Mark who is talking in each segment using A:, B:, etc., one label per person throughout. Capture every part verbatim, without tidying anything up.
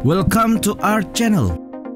A: Welcome to our channel.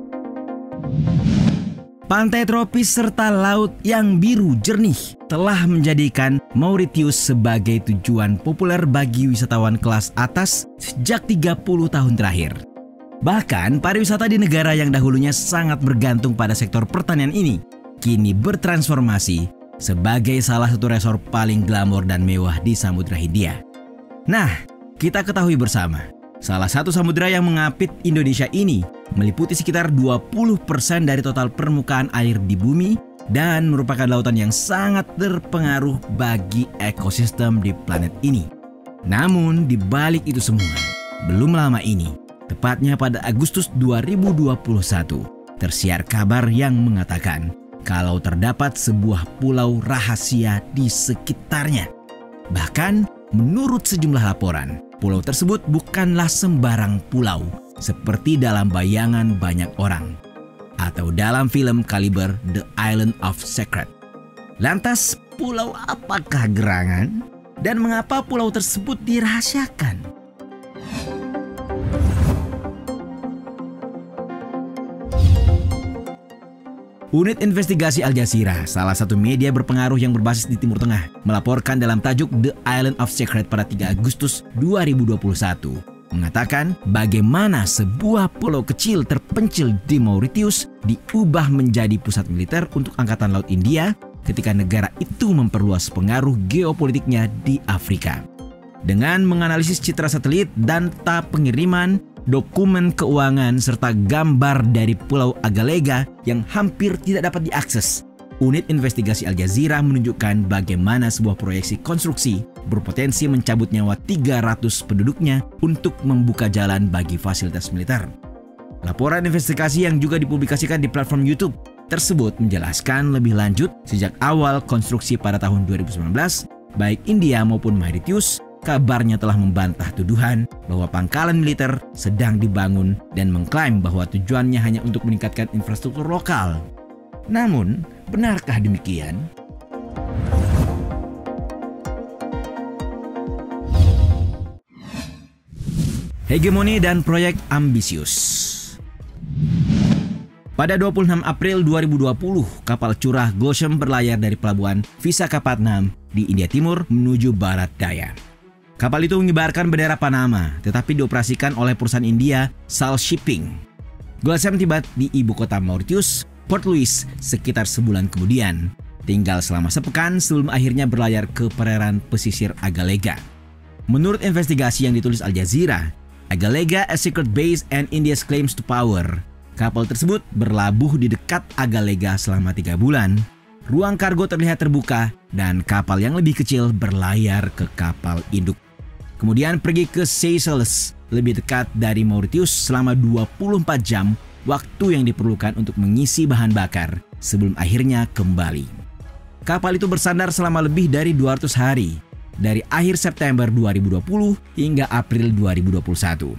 A: Pantai tropis serta laut yang biru jernih telah menjadikan Mauritius sebagai tujuan populer bagi wisatawan kelas atas sejak tiga puluh tahun terakhir. Bahkan pariwisata di negara yang dahulunya sangat bergantung pada sektor pertanian ini kini bertransformasi sebagai salah satu resor paling glamor dan mewah di Samudra Hindia. Nah, kita ketahui bersama, salah satu samudra yang mengapit Indonesia ini meliputi sekitar dua puluh persen dari total permukaan air di bumi dan merupakan lautan yang sangat berpengaruh bagi ekosistem di planet ini. Namun di balik itu semua, belum lama ini, tepatnya pada Agustus dua ribu dua puluh satu, tersiar kabar yang mengatakan kalau terdapat sebuah pulau rahasia di sekitarnya. Bahkan menurut sejumlah laporan, pulau tersebut bukanlah sembarang pulau seperti dalam bayangan banyak orang atau dalam film kaliber The Island of Secret. Lantas, pulau apakah gerangan dan mengapa pulau tersebut dirahasiakan? Unit Investigasi Al Jazeera, salah satu media berpengaruh yang berbasis di Timur Tengah, melaporkan dalam tajuk The Island of Secret pada tiga Agustus dua ribu dua puluh satu, mengatakan bagaimana sebuah pulau kecil terpencil di Mauritius diubah menjadi pusat militer untuk Angkatan Laut India ketika negara itu memperluas pengaruh geopolitiknya di Afrika. Dengan menganalisis citra satelit, data pengiriman, dokumen keuangan, serta gambar dari Pulau Agalega yang hampir tidak dapat diakses, Unit Investigasi Al Jazeera menunjukkan bagaimana sebuah proyeksi konstruksi berpotensi mencabut nyawa tiga ratus penduduknya untuk membuka jalan bagi fasilitas militer. Laporan investigasi yang juga dipublikasikan di platform YouTube tersebut menjelaskan lebih lanjut sejak awal konstruksi pada tahun dua ribu sembilan belas, baik India maupun Mauritius kabarnya telah membantah tuduhan bahwa pangkalan militer sedang dibangun dan mengklaim bahwa tujuannya hanya untuk meningkatkan infrastruktur lokal. Namun, benarkah demikian? Hegemoni dan proyek ambisius. Pada dua puluh enam April dua ribu dua puluh, kapal curah Goshen berlayar dari pelabuhan Visakhapatnam di India Timur menuju Barat Daya. Kapal itu mengibarkan bendera Panama, tetapi dioperasikan oleh perusahaan India Sal Shipping. Goshen tiba di ibu kota Mauritius, Port Louis, sekitar sebulan kemudian. Tinggal selama sepekan sebelum akhirnya berlayar ke perairan pesisir Agalega. Menurut investigasi yang ditulis Al Jazeera, Agalega, a secret base and India's claims to power. Kapal tersebut berlabuh di dekat Agalega selama tiga bulan. Ruang kargo terlihat terbuka dan kapal yang lebih kecil berlayar ke kapal induk. Kemudian pergi ke Seychelles, lebih dekat dari Mauritius selama dua puluh empat jam, waktu yang diperlukan untuk mengisi bahan bakar sebelum akhirnya kembali. Kapal itu bersandar selama lebih dari dua ratus hari, dari akhir September dua ribu dua puluh hingga April dua ribu dua puluh satu.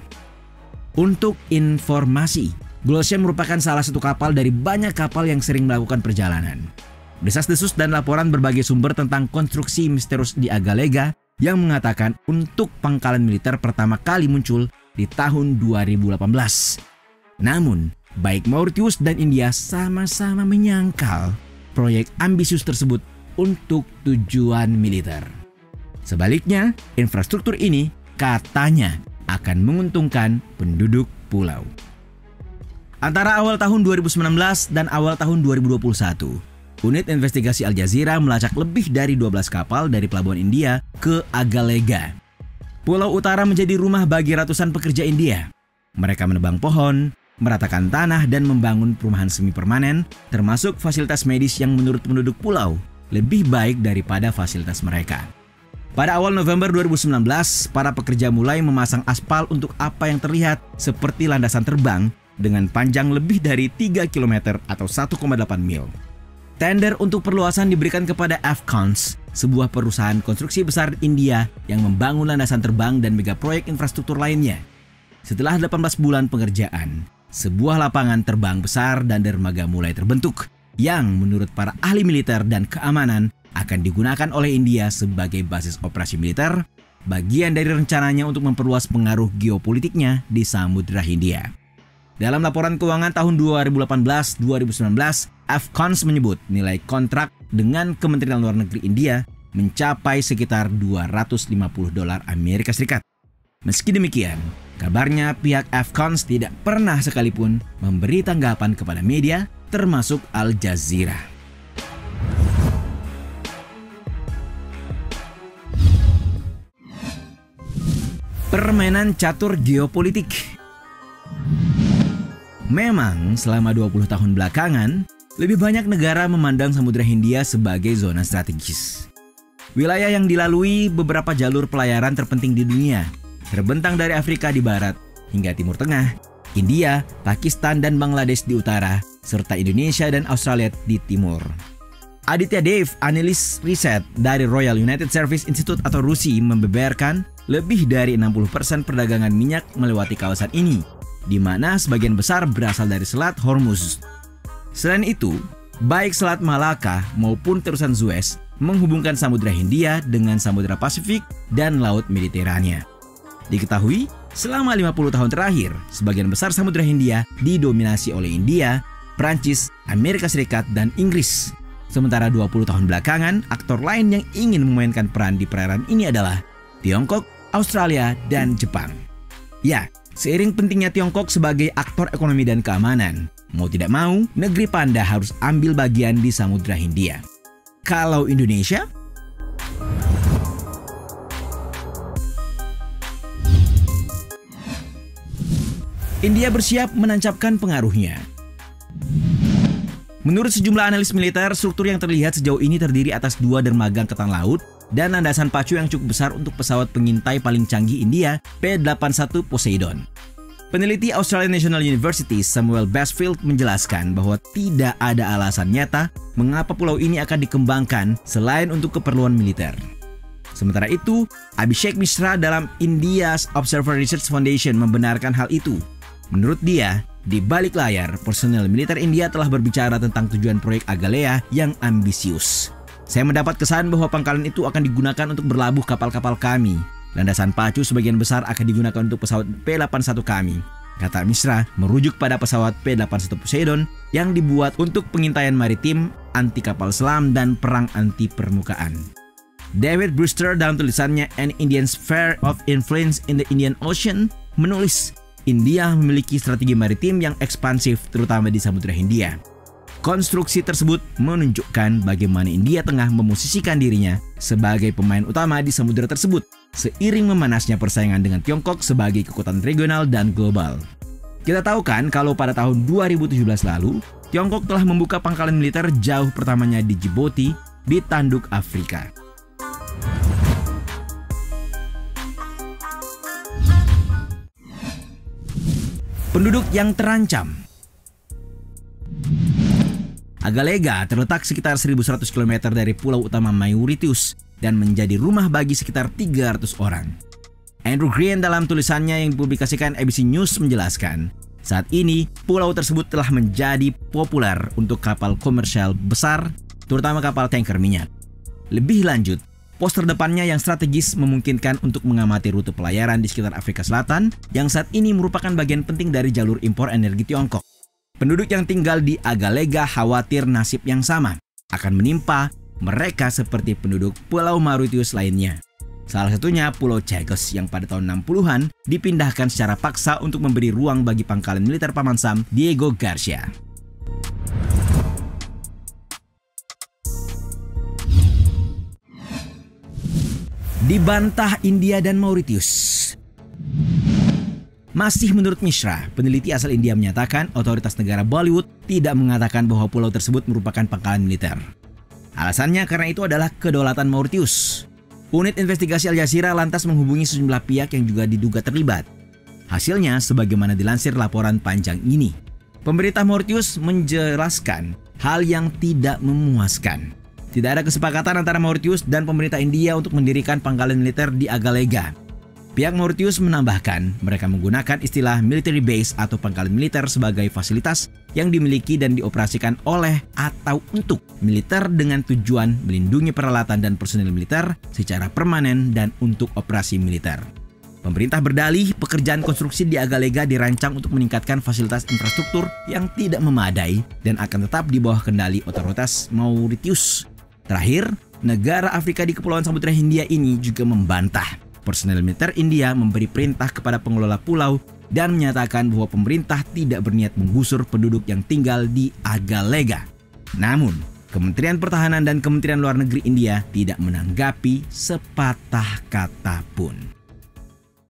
A: Untuk informasi, Goshen merupakan salah satu kapal dari banyak kapal yang sering melakukan perjalanan. Desas-desus dan laporan berbagai sumber tentang konstruksi misterius di Agalega yang mengatakan untuk pangkalan militer pertama kali muncul di tahun dua ribu delapan belas. Namun, baik Mauritius dan India sama-sama menyangkal proyek ambisius tersebut untuk tujuan militer. Sebaliknya, infrastruktur ini katanya akan menguntungkan penduduk pulau. Antara awal tahun dua ribu sembilan belas dan awal tahun dua ribu dua puluh satu, Unit Investigasi Al Jazeera melacak lebih dari dua belas kapal dari pelabuhan India ke Agalega. Pulau Utara menjadi rumah bagi ratusan pekerja India. Mereka menebang pohon, meratakan tanah dan membangun perumahan semi permanen, termasuk fasilitas medis yang menurut penduduk pulau lebih baik daripada fasilitas mereka. Pada awal November dua ribu sembilan belas, para pekerja mulai memasang aspal untuk apa yang terlihat seperti landasan terbang dengan panjang lebih dari tiga kilometer atau satu koma delapan mil. Tender untuk perluasan diberikan kepada Afcons, sebuah perusahaan konstruksi besar India yang membangun landasan terbang dan mega proyek infrastruktur lainnya. Setelah delapan belas bulan pengerjaan, sebuah lapangan terbang besar dan dermaga mulai terbentuk yang menurut para ahli militer dan keamanan akan digunakan oleh India sebagai basis operasi militer, bagian dari rencananya untuk memperluas pengaruh geopolitiknya di Samudra Hindia. Dalam laporan keuangan tahun dua ribu delapan belas dua ribu sembilan belas, Afcons menyebut nilai kontrak dengan Kementerian Luar Negeri India mencapai sekitar dua ratus lima puluh dolar Amerika Serikat. Meski demikian, kabarnya pihak Afcons tidak pernah sekalipun memberi tanggapan kepada media, termasuk Al Jazeera. Permainan catur geopolitik. Memang selama dua puluh tahun belakangan, lebih banyak negara memandang Samudra Hindia sebagai zona strategis. Wilayah yang dilalui beberapa jalur pelayaran terpenting di dunia, terbentang dari Afrika di barat hingga Timur Tengah, India, Pakistan, dan Bangladesh di utara, serta Indonesia dan Australia di timur. Aditya Dev, analis riset dari Royal United Service Institute atau R U S I, membeberkan lebih dari enam puluh persen perdagangan minyak melewati kawasan ini, di mana sebagian besar berasal dari Selat Hormuz. Selain itu, baik Selat Malaka maupun terusan Suez menghubungkan Samudra Hindia dengan Samudra Pasifik dan Laut Mediterania. Diketahui, selama lima puluh tahun terakhir, sebagian besar Samudra Hindia didominasi oleh India, Prancis, Amerika Serikat, dan Inggris. Sementara dua puluh tahun belakangan, aktor lain yang ingin memainkan peran di perairan ini adalah Tiongkok, Australia, dan Jepang. Ya, seiring pentingnya Tiongkok sebagai aktor ekonomi dan keamanan, mau tidak mau, negeri panda harus ambil bagian di Samudra Hindia. Kalau Indonesia? India bersiap menancapkan pengaruhnya. Menurut sejumlah analis militer, struktur yang terlihat sejauh ini terdiri atas dua dermaga angkatan laut dan landasan pacu yang cukup besar untuk pesawat pengintai paling canggih India, P delapan puluh satu Poseidon. Peneliti Australian National University Samuel Basfield menjelaskan bahwa tidak ada alasan nyata mengapa pulau ini akan dikembangkan selain untuk keperluan militer. Sementara itu, Abhishek Mishra dalam India's Observer Research Foundation membenarkan hal itu. Menurut dia, di balik layar, personel militer India telah berbicara tentang tujuan proyek Agalea yang ambisius. Saya mendapat kesan bahwa pangkalan itu akan digunakan untuk berlabuh kapal-kapal kami. Landasan pacu sebagian besar akan digunakan untuk pesawat P delapan puluh satu kami, kata Mishra, merujuk pada pesawat P delapan puluh satu Poseidon yang dibuat untuk pengintaian maritim, anti kapal selam, dan perang anti permukaan. David Brewster dalam tulisannya An Indian Sphere of Influence in the Indian Ocean menulis, India memiliki strategi maritim yang ekspansif terutama di Samudra Hindia. Konstruksi tersebut menunjukkan bagaimana India tengah memosisikan dirinya sebagai pemain utama di samudera tersebut, seiring memanasnya persaingan dengan Tiongkok sebagai kekuatan regional dan global. Kita tahu kan kalau pada tahun dua ribu tujuh belas lalu, Tiongkok telah membuka pangkalan militer jauh pertamanya di Djibouti di tanduk Afrika. Penduduk yang terancam. Agalega terletak sekitar seribu seratus kilometer dari pulau utama Mauritius dan menjadi rumah bagi sekitar tiga ratus orang. Andrew Green dalam tulisannya yang dipublikasikan A B C News menjelaskan, saat ini pulau tersebut telah menjadi populer untuk kapal komersial besar, terutama kapal tanker minyak. Lebih lanjut, pos terdepannya yang strategis memungkinkan untuk mengamati rute pelayaran di sekitar Afrika Selatan yang saat ini merupakan bagian penting dari jalur impor energi Tiongkok. Penduduk yang tinggal di Agalega khawatir nasib yang sama akan menimpa mereka seperti penduduk Pulau Mauritius lainnya. Salah satunya Pulau Chagos yang pada tahun enam puluhan dipindahkan secara paksa untuk memberi ruang bagi pangkalan militer Paman Sam Diego Garcia. Dibantah India dan Mauritius. Masih menurut Mishra, peneliti asal India menyatakan otoritas negara Bollywood tidak mengatakan bahwa pulau tersebut merupakan pangkalan militer. Alasannya karena itu adalah kedaulatan Mauritius. Unit investigasi Al Jazeera lantas menghubungi sejumlah pihak yang juga diduga terlibat. Hasilnya sebagaimana dilansir laporan panjang ini. Pemerintah Mauritius menjelaskan hal yang tidak memuaskan. Tidak ada kesepakatan antara Mauritius dan pemerintah India untuk mendirikan pangkalan militer di Agalega. Pihak Mauritius menambahkan mereka menggunakan istilah military base atau pangkalan militer sebagai fasilitas yang dimiliki dan dioperasikan oleh atau untuk militer dengan tujuan melindungi peralatan dan personil militer secara permanen dan untuk operasi militer. Pemerintah berdalih pekerjaan konstruksi di Agalega dirancang untuk meningkatkan fasilitas infrastruktur yang tidak memadai dan akan tetap di bawah kendali otoritas Mauritius. Terakhir, negara Afrika di Kepulauan Samudra Hindia ini juga membantah. Personel militer India memberi perintah kepada pengelola pulau dan menyatakan bahwa pemerintah tidak berniat menggusur penduduk yang tinggal di Agalega. Namun, Kementerian Pertahanan dan Kementerian Luar Negeri India tidak menanggapi sepatah kata pun.